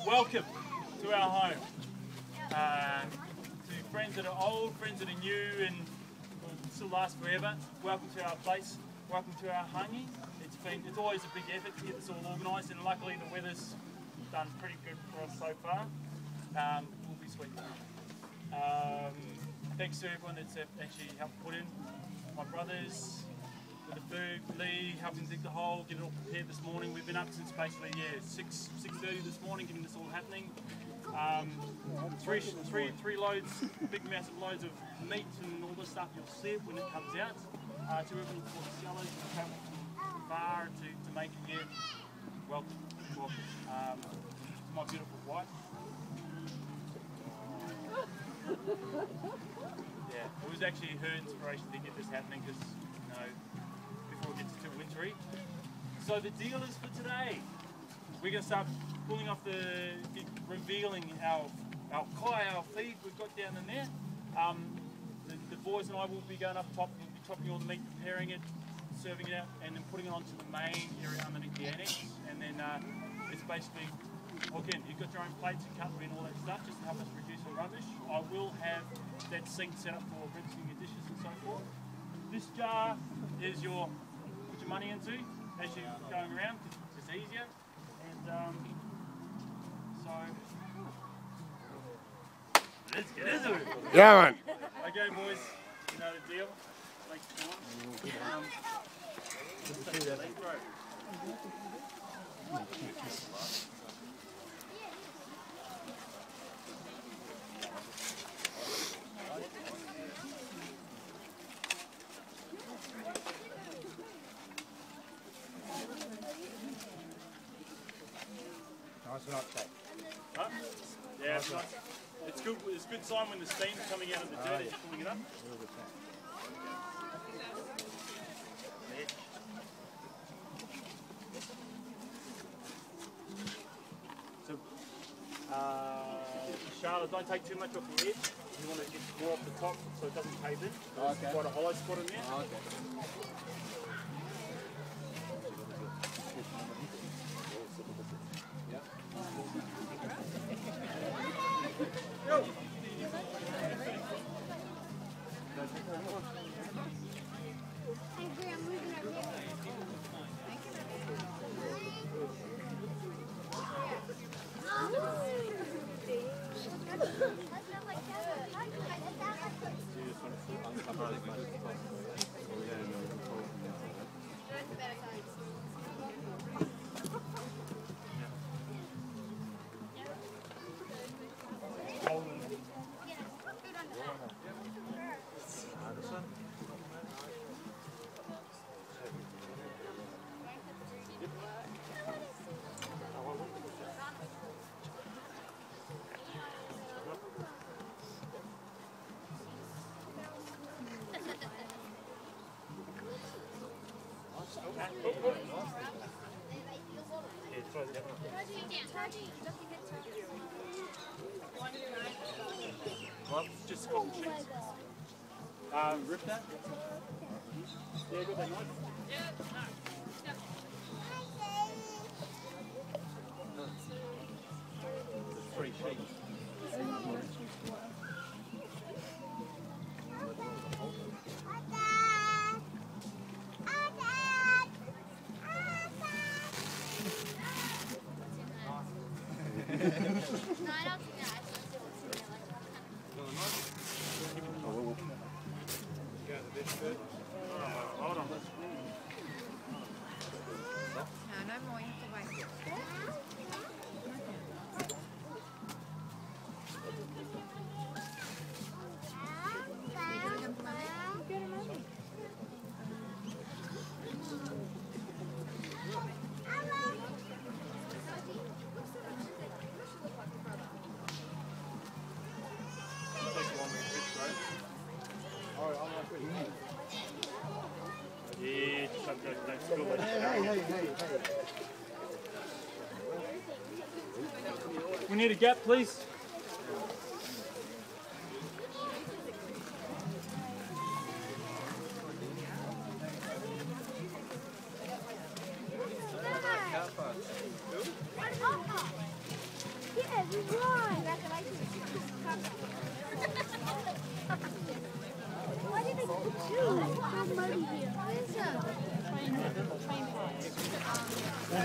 welcome to our home. To friends that are old, friends that are new and will still last forever, welcome to our place, welcome to our Hangui. It's always a big effort to get this all organised, and luckily the weather's done pretty good for us so far. We'll be sweet. Thanks to everyone that's actually helped put in. My brothers with the food, Lee helping dig the hole, get it all prepared this morning. We've been up since basically 6:30 this morning getting this all happening. Three loads, big massive loads of meat and all this stuff. You'll see it when it comes out. To everyone for the sellers who travel from far to make it here. Welcome. My beautiful wife. Yeah, it was actually her inspiration to get this happening because, you know, before it gets too wintry. So the deal is for today, we're going to start pulling off revealing our kai, our feed we've got down in there. The boys and I will be going up top, we'll be chopping all the meat, preparing it, serving it out, and then putting it onto the main area underneath the annex. And then it's basically, again, you've got your own plates and cutlery and all that stuff just to help us reduce the rubbish. I will have that sink set up for rinsing your dishes and so forth. This jar is your put your money into as you're going around because it's easier. And so let's get into it. Yeah, man. Okay, boys, you know the deal. Like let's go. Nice and hot. Huh? Yeah, it's nice. It's good. It's a good sign when the steam's coming out of the dirt as you're pulling it up. So, Charlotte, don't take too much off the edge. You want to get more off the top so it doesn't cave in. Okay. There's quite a hollow spot in there. Okay. Well, just cotton sheets. Rip that? Yeah, got that knife? Three sheets. Hold on. No more, you have to wait. Yeah, just have to go to school. We need a gap, please.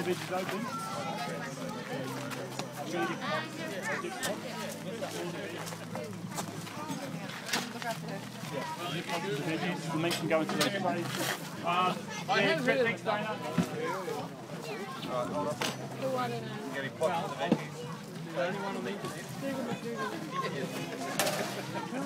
cabbage is open. The veggies, the meat can go into those trays. Thanks, Dana. Getting pots for the veggies.